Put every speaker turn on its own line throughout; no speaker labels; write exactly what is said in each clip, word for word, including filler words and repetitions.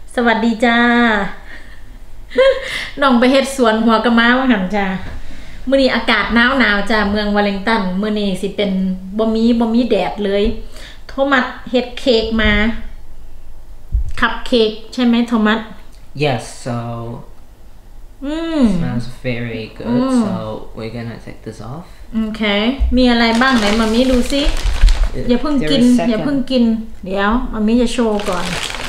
สวัสดีจ้าน้องไปเฮ็ดสวนหัวกะม้าว่าหั่นจ้ามื้อนี้อากาศหนาวหนาวจ้าเมืองวอลลิงตันมื้อนี้สิเป็นบ่มีบ่มีแดดเลยโทมัสเฮ็ดเค้กมาคัพเค้กใช่ไหมโทมัส
Yes, so
mm.
smells very good. Mm. So we're gonna take this off.
โอเคมีอะไรบ้างไหนมามิดูสิอย่าเพิ่งกินอย่าเพิ่งกินเดี๋ยวมามิจะโชว์ก่อน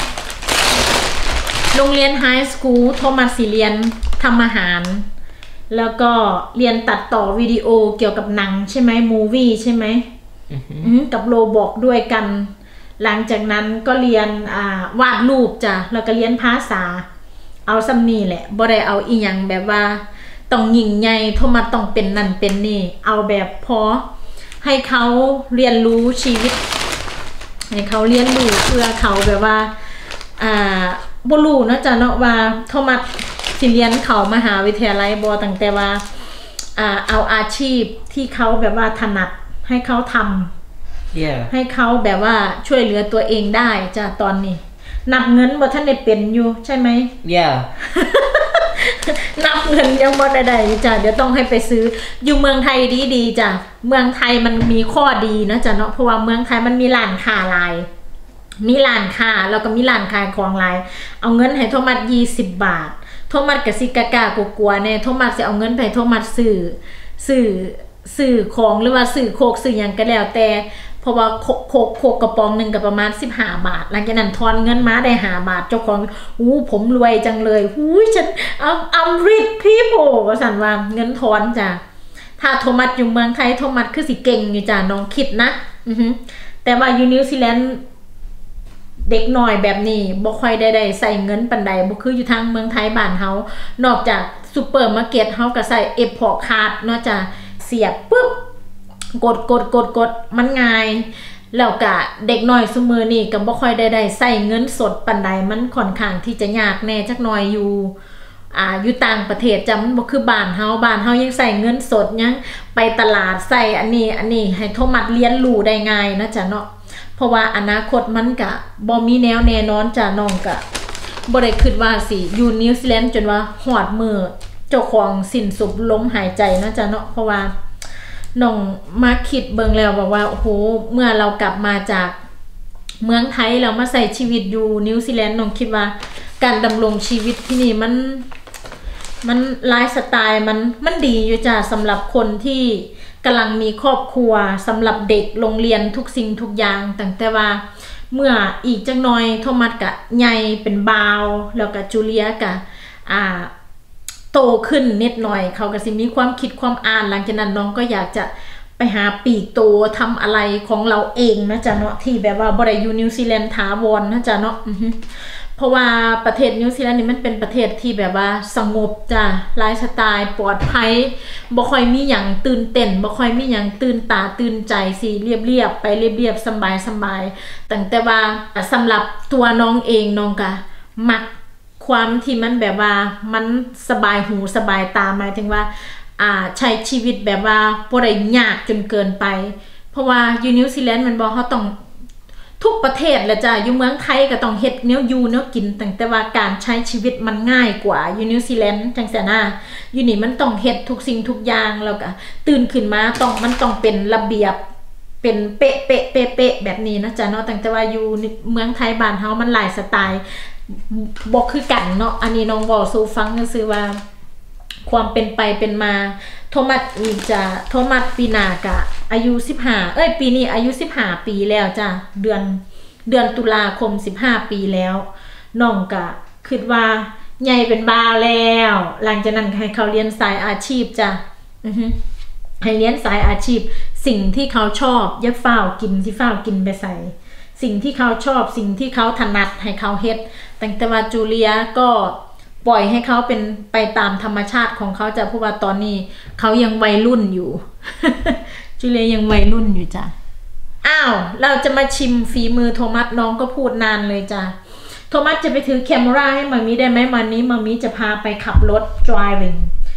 โรงเรียนไฮสคูลโทมัสสิเรียนทำอาหารแล้วก็เรียนตัดต่อวิดีโอเกี่ยวกับหนังใช่ไหมมูวี่ใช่ไหม mm-hmm. กับโรบอกด้วยกันหลังจากนั้นก็เรียนวาดรูปจ้ะแล้วก็เรียนภาษาเอาซ้ำนี่แหละบ่ได้เอาอีหยังแบบว่าต้องยิ่งใหญ่โทมัสต้องเป็นนั่นเป็นนี่เอาแบบพอให้เขาเรียนรู้ชีวิตให้เขาเรียนรู้เพื่อเขาแบบว่าอ่าบ่รู้เนาะจ้ะเนาะว่าโทมัสสิเรียนเขามหาวิทยาลัยบ่ตั้งแต่ว่าอ่าเอาอาชีพที่เขาแบบว่าถนัดให้เขาทำ
yeah. ให้
เขาแบบว่าช่วยเหลือตัวเองได้จ้ะตอนนี้นับเงินบ่ท่านได้เป็นอยู่ใช่ไหม
yeah.
นับเงินยังบ่ได้จ้ะเดี๋ยวต้องให้ไปซื้ออยู่เมืองไทยดีๆจ้ะเมืองไทยมันมีข้อดีนะจ้ะเนาะเพราะว่าเมืองไทยมันมีร้านค้าหลายมีร้านค้าแล้วก็มีร้านขายของหลายเอาเงินให้โทมัสยี่สิบบาทโทมัสก็สิกะกะกลัวๆแน่โทมัสสิเอาเงินไปโทมัสซื้อซื้อซื้อของหรือว่าซื้อโคกซื้อหยังก็แล้วแต่เพราะว่าโคโคโคกกระป๋องนึงก็ประมาณสิบห้าบาทหลังจากนั้นทอนเงินมาได้ห้าบาทเจ้าของอู้ผมรวยจังเลยอู้ฉัน I'm I'm rich people ว่าซั่นว่าเงินทอนจ้ะถ้าโทมัสอยู่เมืองไทยโทมัสคือสิเก่งอยู่จ้ะน้องคิดนะอือฮึแต่ว่าอยู่นิวซีแลนด์เด็กน้อยแบบนี้บ่ค่อยได้ได้ใส่เงินปานใดบ่คืออยู่ทางเมืองไทยบ้านเฮานอกจากซุปเปอร์มาร์เก็ตเฮาก็ใส่เอฟพอร์ตคาร์ดเนาะจ้ะเสียบปึ๊บกดกดกดกดมันง่ายแล้วก็เด็กน้อยซุมื้อนี้ก็บ่ค่อยได้ได้ใส่เงินสดปานใดมันค่อนข้างที่จะยากแน่จักหน่อยอยู่อ่าอยู่ต่างประเทศจ้ะมันบ่คือบ้านเฮาบ้านเฮายังใส่เงินสดยังไปตลาดใส่อันนี้อันนี้ให้โทมัสเรียนรู้ได้ง่ายนะจ้ะเนาะเพราะว่าอนาคตมันกะบ่มีแนวแน่นอนจ้ะน้องกะบ่ได้คิดว่าสิอยู่นิวซีแลนด์จนว่าฮอดมื้อเจ้าของสิ้นสุดลมหายใจนะจ้ะเนาะเพราะว่าน้องมาคิดเบิ่งแล้วบอกว่าโอ้โหเมื่อเรากลับมาจากเมืองไทยแล้วมาใส่ชีวิตอยู่นิวซีแลนด์น้องคิดว่าการดำรงชีวิตที่นี่มันมันไลฟ์สไตล์มันมันดีอยู่จ้ะสำหรับคนที่กำลังมีครอบครัวสำหรับเด็กโรงเรียนทุกสิ่งทุกอย่างตั้งแต่ว่าเมื่ออีกจักหน่อยโทมัสกะใหญ่เป็นบาวแล้วก็จูเลียกะอ่าโตขึ้นนิดหน่อยเขาก็สิมีความคิดความอ่านหลังจากนั้นน้องก็อยากจะไปหาปีกโตทำอะไรของเราเองนะจ๊ะเนาะที่แบบว่าบ่ได้อยู่นิวซีแลนด์ถาวรนะจ๊ะเนาะเพราะว่าประเทศนิวซีแลนด์นี่มันเป็นประเทศที่แบบว่าสงบจ้ะไลฟ์สไตล์ปลอดภัยบ่ค่อยมีหยังตื่นเต้นบ่ค่อยมีหยังตื่นตาตื่นใจสิเรียบๆไปเรียบๆสบายๆตั้งแต่ว่าสำหรับตัวน้องเองน้องก็มักความที่มันแบบว่ามันสบายหูสบายตาหมายถึงว่าอ่าใช้ชีวิตแบบว่าบ่ได้ยากจนเกินไปเพราะว่าอยู่นิวซีแลนด์มันบ่เฮาต้องทุกประเทศแหละจ้ะอยู่เมืองไทยก็ต้องเฮ็ดแนวอยู่แนวกินตั้งแต่ว่าการใช้ชีวิตมันง่ายกว่าอยู่นิวซีแลนด์จังซี่นะอยู่นี่มันต้องเฮ็ดทุกสิ่งทุกอย่างแล้วก็ตื่นขึ้นมาต้องมันต้องเป็นระเบียบเป็นเป๊ะเป๊ะเป๊ะเป๊ะแบบนี้นะจ๊ะเนาะตั้งแต่ว่าอยู่เมืองไทยบ้านเฮามันหลายสไตล์บ่คือกันเนาะอันนี้น้องเว้าสู่ฟังซื่อว่าความเป็นไปเป็นมาโทมัสอีกจะโทมัสปีหน้าก็อายุสิบห้าเอ้ยปีนี้อายุสิบห้าปีแล้วจ้ะเดือนเดือนตุลาคมสิบห้าปีแล้วน้องก็คิดว่าใหญ่เป็นบ่าวแล้วหลังจากนั้นให้เขาเรียนสายอาชีพจ้ะอือฮึให้เรียนสายอาชีพสิ่งที่เขาชอบอย่าฟ้าวกินที่ฟ้าวกินไปใส่สิ่งที่เขาชอบสิ่งที่เขาถนัดให้เขาเฮ็ดตั้งแต่ว่าจูเลียก็ปล่อยให้เขาเป็นไปตามธรรมชาติของเขาจ้ะเพราะว่าตอนนี้เขายังวัยรุ่นอยู่ จูเลียยังวัยรุ่นอยู่จ้ะอ้าวเราจะมาชิมฝีมือโทมัสน้องก็พูดนานเลยจ้ะโทมัสจะไปถือแคมราให้มามีได้ไหมวันนี้มามีจะพาไปขับรถ driving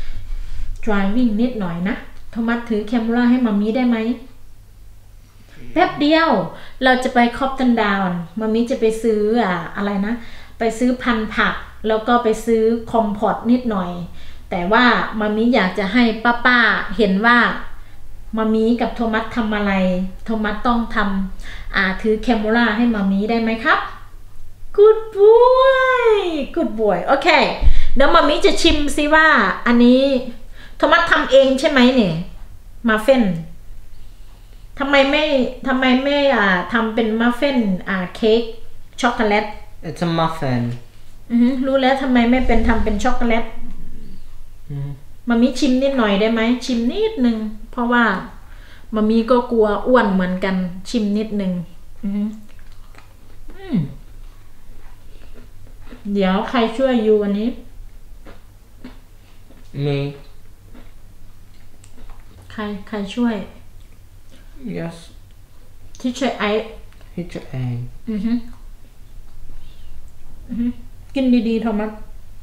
driving นิดหน่อยนะโทมัสถือแคมราให้มามีได้ไหมแป๊บเดียวเราจะไปคอปตันดาวน์มามีจะไปซื้ออ่ะอะไรนะไปซื้อพันธุ์ผักแล้วก็ไปซื้อคอมพอตนิดหน่อยแต่ว่ามามิอยากจะให้ป้าป้าเห็นว่ามามิกับโทมัสทำอะไรโทมัสต้องทำอ่าถือแคมเมราให้มามิได้ไหมครับ Good boy Good boy โอเคเดี๋ยวมามิจะชิมซิว่าอันนี้โทมัสทำเองใช่ไหมเนี่ยมาเฟนทำไมไม่ทำไมไม่อ่าทำเป็นมัฟเฟนอ่าเค้กช็อกโกแลต
It's a muffin
อือรู้แล้วทำไมไม่เป็นทำเป็นช็อกโกแลตมามิชิมนิดหน่อยได้ไหมชิมนิดนึงเพราะว่ามามิก็กลัวอ้วนเหมือนกันชิมนิดนึงอือเดี๋ยวใครช่วยอยู่วันนี้
Me
ใครใครช่วย
Yes
ที่ช่วยไอ
Hit your egg
อือฮึอือฮึกินดีๆโทมัส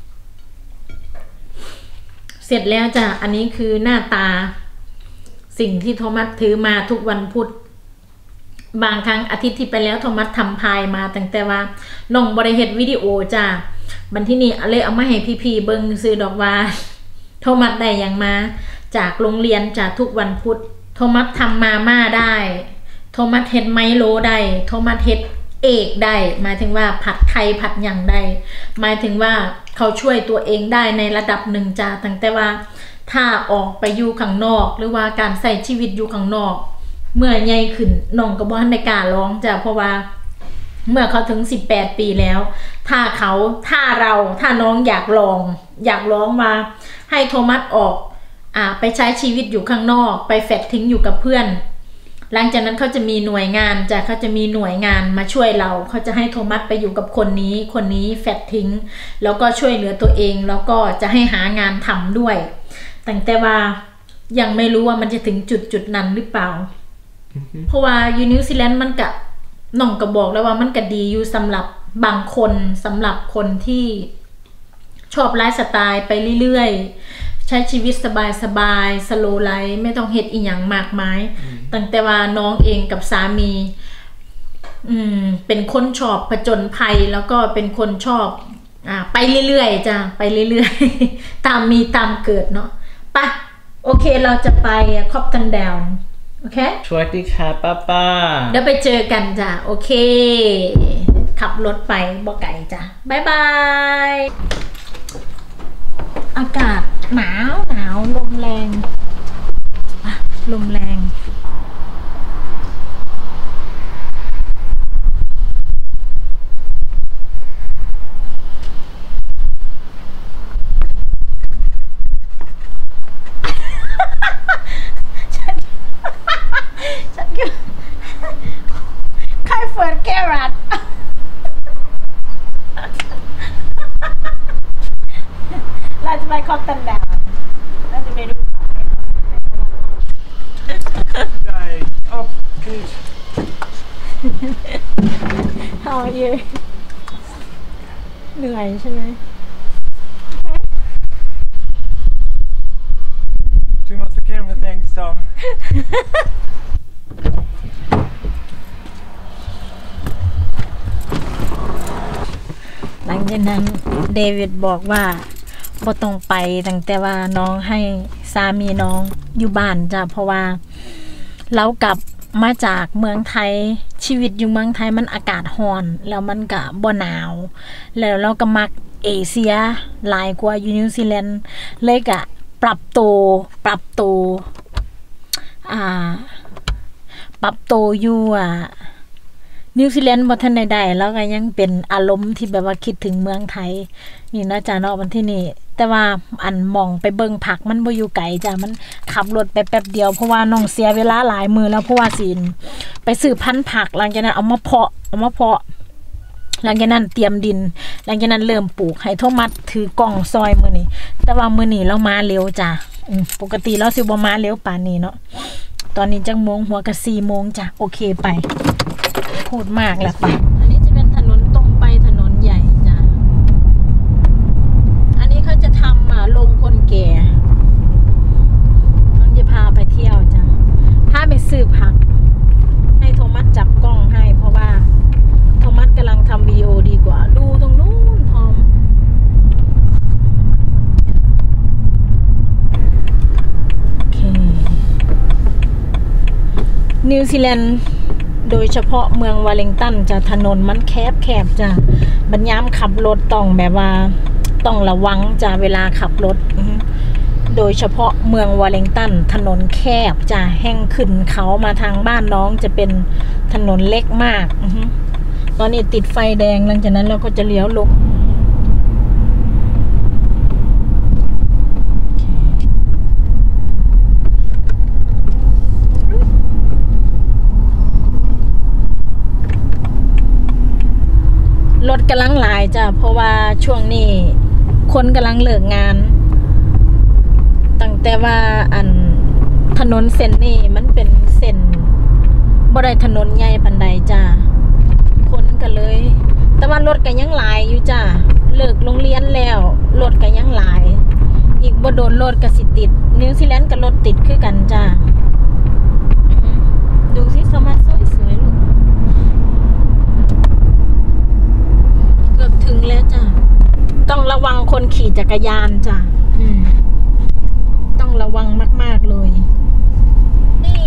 เสร็จแล้วจ้ะอันนี้คือหน้าตาสิ่งที่โทมัสถือมาทุกวันพุธบางครั้งอาทิตย์ที่ไปแล้วโทมัสทำพายมาตั้งแต่ว่าน้องบริเฮ็ดวิดีโอจ้ะบันที่นี่เลยเอามาให้พี่ๆเบิ่งซื้อดอกว่าโทมัสได้อย่างมาจากโรงเรียนจากทุกวันพุธโทมัสทำมาม่าได้โทมัสเฮ็ดไมโลได้โทมัสเฮ็ดเอกได้หมายถึงว่าผัดไทยผัดหยังได้หมายถึงว่าเขาช่วยตัวเองได้ในระดับหนึ่งจ้าตั้งแต่ว่าถ้าออกไปอยู่ข้างนอกหรือว่าการใส่ชีวิตอยู่ข้างนอกเมื่อใหญ่ขึ้นน้องก็บ่ทันได้กล้าร้องจ้าเพราะว่าเมื่อเขาถึงสิบแปดปีแล้วถ้าเขาถ้าเราถ้าน้องอยากลองอยากร้องมาให้โทมัสออกอ่าไปใช้ชีวิตอยู่ข้างนอกไปแฟดทิ้งอยู่กับเพื่อนหลังจากนั้นเขาจะมีหน่วยงานจะเขาจะมีหน่วยงานมาช่วยเราเขาจะให้โทมัสไปอยู่กับคนนี้คนนี้แฟดทิ้งแล้วก็ช่วยเหลือตัวเองแล้วก็จะให้หางานทำด้วยแต่แต่ว่ายังไม่รู้ว่ามันจะถึงจุดจุดนั้นหรือเปล่า mm-hmm. เพราะว่าอยู่นิวซีแลนด์มันกะน้องก็บอกแล้วว่ามันก็ดีอยู่สำหรับบางคนสำหรับคนที่ชอบไลฟ์สไตล์ไปเรื่อยๆใช้ชีวิตสบายๆสโลว์ไลฟ์ไม่ต้องเฮ็ดอีหยังมากมาย mm-hmm. ตั้งแต่ว่าน้องเองกับสามีอืมเป็นคนชอบผจญภัยแล้วก็เป็นคนชอบอ่าไปเรื่อยๆจ้ะไปเรื่อยๆ ตามมีตามเกิดเนาะปะโอเคเราจะไปคอปตันดาวน์โอเค
สวัสดีค่ะป้าป้า
เดี๋ยวไปเจอกันจ้ะโอเคขับรถไปบ่ไกลจ้ะบ๊ายบายอากาศหนาวหนาวลมแรงลมแรงเฟิร์นแกรัดเราจะไปคอปตันดาวน์เราจะไปดูเขาแน่นอนใช่โอเค How are you เหนื่อยใช่ไหม
Too much the camera, thanks Tom
หลังจากนั้นเดวิดบอกว่าบ่ต้องไปตั้งแต่ว่าน้องให้สามีน้องอยู่บ้านจ้ะเพราะว่าเรากลับมาจากเมืองไทยชีวิตอยู่เมืองไทยมันอากาศร้อนแล้วมันก็บ่หนาวแล้วเราก็มักเอเชียหลายกว่าอยู่นิวซีแลนด์เลยก็ปรับตัวปรับตัวอ่าปรับตัวอยู่อ่ะนิวซีแลนด์บ่ทันได้ๆแล้วก็ยังเป็นอารมณ์ที่แบบว่าคิดถึงเมืองไทยนี่นะจ้ะเนาะวันที่นี่แต่ว่าอันมองไปเบิ่งผักมันบ่อยู่ไกลจ้ะมันขับรถไปแป๊บเดียวเพราะว่าน้องเสียเวลาหลายมื้อแล้วเพราะว่าสิไปซื้อพันธุ์ผักหลังจากนั้นเอามาเพาะเอามาเพาะหลังจากนั้นเตรียมดินหลังจากนั้นเริ่มปลูกให้โทมัสถือกล่องซอยมื้อนี้แต่ว่ามื้อนี้เรามาเร็วจ้ะอือปกติเราสิบ่มาเร็วปานนี้เนาะตอนนี้จังโมงหัวก็ สี่โมงจ้ะโอเคไปพูดมากแล้วปะอันนี้จะเป็นถนนตรงไปถนนใหญ่จ้ะอันนี้เขาจะทำอ่ะลงคนแก่น้องจะพาไปเที่ยวจ้ะพาไปซื้อผักให้โทมัสจับกล้องให้เพราะว่าโทมัสกำลังทำวิดีโอดีกว่าดูตรงนู้นนิวซีแลนด์โดยเฉพาะเมืองวอลลิงตันจะถนนมันแคบแคบจ้ะบรรยามขับรถต้องแบบว่าต้องระวังจ้ะเวลาขับรถโดยเฉพาะเมืองวอลลิงตันถนนแคบจ้ะแห้งขึ้นเขามาทางบ้านน้องจะเป็นถนนเล็กมากตอนนี้ติดไฟแดงหลังจากนั้นเราก็จะเลี้ยวลงรถกำลังหลายจ้ะเพราะว่าช่วงนี้คนกำลังเลิกงานตั้งแต่ว่าอันถนนเส้นนี้มันเป็นเส้นบ่ได้ถนนใหญ่ปานใดจ้ะคนก็เลยแต่ว่ารถก็ยังหลายอยู่จ้ะเลิกโรงเรียนแล้วรถก็ยังหลายอีกบ่โดนรถก็สิติดนิวซีแลนด์ก็รถติดคือกันจ้ะดูสิสมัครสวยๆลูกเกือบถึงแล้วจ้ะต้องระวังคนขี่จักรยานจ้ะต้องระวังมากๆเลยนี่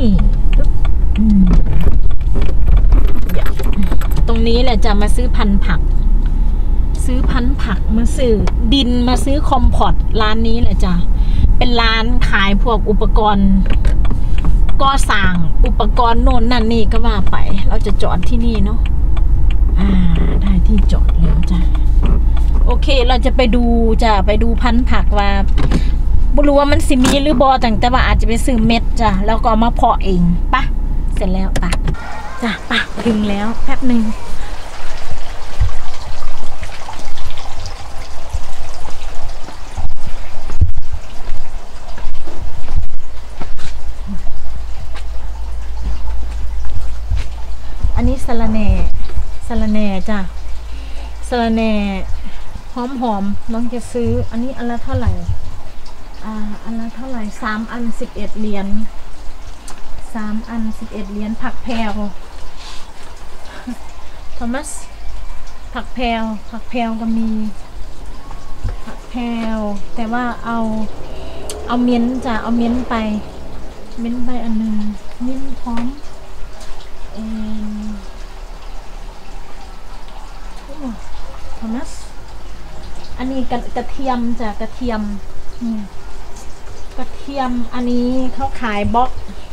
ตรงนี้แหละจะมาซื้อพันธุ์ผักซื้อพันธุ์ผักมาซื้อดินมาซื้อคอมพอตร้านนี้แหละจ้ะเป็นร้านขายพวกอุปกรณ์ก่อสร้างอุปกรณ์โน่นนั่นนี่ก็ว่าไปเราจะจอดที่นี่เนาะอ่าได้ที่จอดแล้วจ้ะโอเคเราจะไปดูจะไปดูพันธุ์ผักว่าไม่รู้ว่ามันสิมีหรือบอแต่ว่าอาจจะไปซื้อเม็ดจ้ะแล้วก็มาเพาะเองปะเสร็จแล้วปะจ้ะปะถึงแล้วแป๊บหนึ่งอันนี้สะระแหน่สะระแหน่จ้ะสะระแหน่หอมหอมน้องจะซื้ออันนี้อันละเท่าไหร่อ่าอันละเท่าไหร่สามอันสิบเอ็ดเหรียญสามอันสิบเอ็ดเหรียญผักแพรวโทมัสผักแพรวผักแพรวก็มีผักแพรวแต่ว่าเอาเอาเม้นจ้ะเอาเม้นไปเม้นไปอันหนึ่งเม้นพร้อมเออโทมัสอันนี้กระกระเทียมจ้ะกระเทียมกระเทียมอันนี้เขาขายบล็อก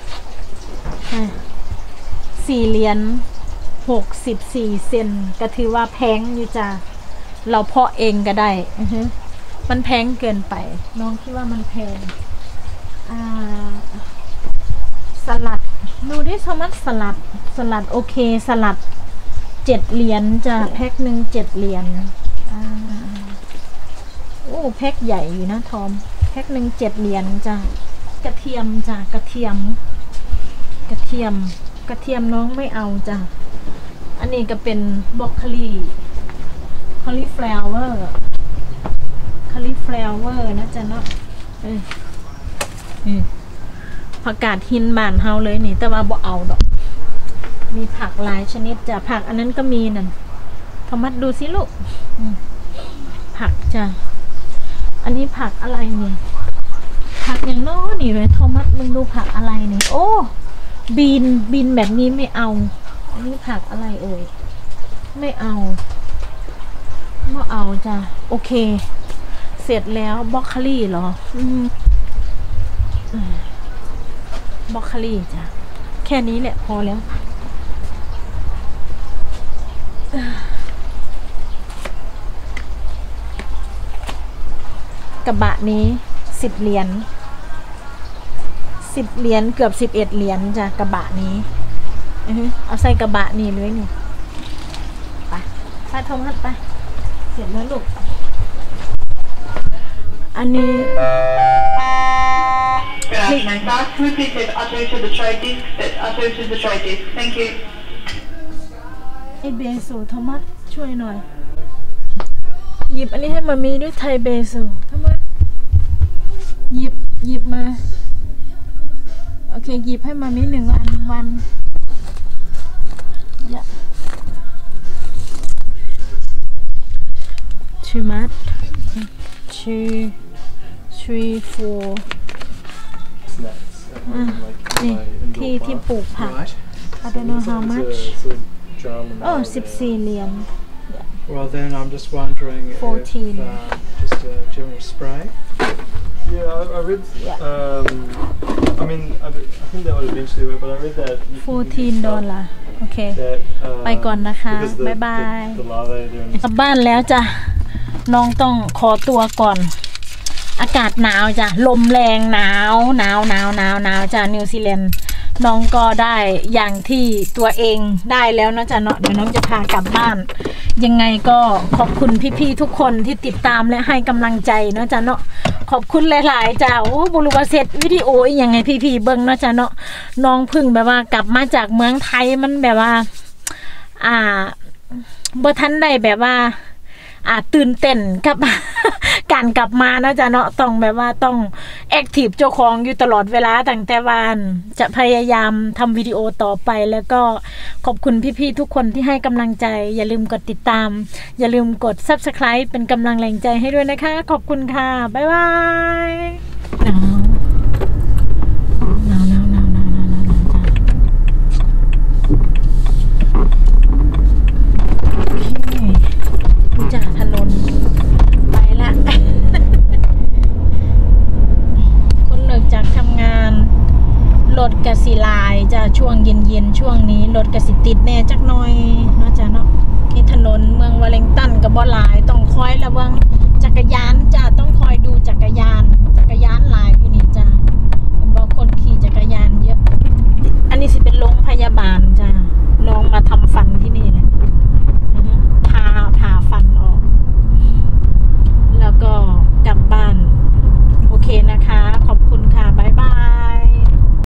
สี่เหรียญหกสิบสี่เซนก็ถือว่าแพงอยู่จ้ะเราเพาะเองก็ได้มันแพงเกินไปน้องคิดว่ามันแพงอ่าสลัดดูดิโทมัสสลัดสลัดโอเคสลัดเจ็ดเหรียญจ้ะแพ็คหนึ่งเจ็ดเหรียญอ่าโอ้แพ็คใหญ่อยู่นะทอมแพ็คหนึ่งเจ็ดเหรียญจ้ะกระเทียมจ้ะกระเทียมกระเทียมกระเทียมน้องไม่เอาจ้ะอันนี้ก็เป็นบรอกโคลีคอลลีฟลาวเวอร์คอลลีฟลาวเวอร์นะจ๊ะเนาะเออเออผักกาดหินบ้านเฮาเลยนี่แต่ว่าบ่เอาดอกมีผักหลายชนิดจ้ะผักอันนั้นก็มีนั่นโทมัสดูสิลูกผักจ้ะอันนี้ผักอะไรเนี่ยผักอย่างน้อนี่เลยโทมัสมึงดูผักอะไรนี่โอ้บีนบีนแบบนี้ไม่เอาอันนี้ผักอะไรเอ่ยไม่เอาไม่เอาจ้ะโอเคเสร็จแล้วบรอกโคลีเหรออืมบรอกโคลีจ้ะแค่นี้แหละพอแล้วกระบะนี้สิบเหรียญสิบเหรียญเกือบสิบเอ็ดเหรียญจ้ะกระบะนี้เอาใส่กระบะนี่เลยนี่ไปไปทงหัดไปเสร็จแล้วลูกอันนี้
Last repeated utter to the try disc set utter to the try disc thank you
ไอเบสูโทมัสช่วยหน่อยหยิบอันนี้ให้มามีด้วยไทยเบสูโทมัสหยิบหยิบมาโอเคหยิบให้มามีหนึ่งอันวันยะ too much two three four
Snacks. Uh, like
นี่
my indoor
ที่ที่
plant.
ปลูกผัก
Right.
I don't know how
There's
much
a sort of drum and
โอ้
barrel
สิบ
there.
สี่เหรียญ
Well, then I'm just wondering
fourteen.
if uh, just a general spray.
Yeah, I, I read.
Yeah.
Um, I mean, I, I think that would eventually work, but I read that. you can
fourteen
stop
ดอลลาร์โอเค
That, um,
ไปก่อนนะคะ
because the,
บ๊ายบาย
the, the larvae there in
กลับบ้านแล้วจ้ะน้องต้องขอตัวก่อน อากาศหนาวจ้ะลมแรงหนาวหนาวหนาวหนาวหนาวจ้ะนิวซีแลนด์น้องก็ได้อย่างที่ตัวเองได้แล้วนะจ๊ะเนาะเดี๋ยวน้องจะพากลับบ้าน ยังไงก็ขอบคุณพี่ๆทุกคนที่ติดตามและให้กำลังใจเนาะจ๊ะเนาะขอบคุณหลายๆจ้ะโอ้บุรุษเสร็จวิดีโออีกยังไงพี่ๆเบิ้งเนาะจ๊ะเนาะน้องเพึ่งแบบว่ากลับมาจากเมืองไทยมันแบบว่าอ่าบ่ทันได้แบบว่าอ่าตื่นเต้นกับ การกลับมานะจ๊ะเนาะต้องแบบว่าต้องแอคทีฟเจ้าของอยู่ตลอดเวลาตั้งแต่วันจะพยายามทำวิดีโอต่อไปแล้วก็ขอบคุณพี่ๆทุกคนที่ให้กำลังใจอย่าลืมกดติดตามอย่าลืมกด ซับสไครบ์ เป็นกำลังแรงใจให้ด้วยนะคะขอบคุณค่ะบ๊ายบายหนาวหนาวหนาวหนาวหนาวหนาวหนาวจ้ะดูจากถนนไปละ คนเลิกจากทำงานรถกะสิลายจะช่วงเย็นๆช่วงนี้รถกะสิติดแน่จักหน่อยเนาะจ้ะเนาะที่ถนนเมืองวอลเลงตันกับบ่หลาย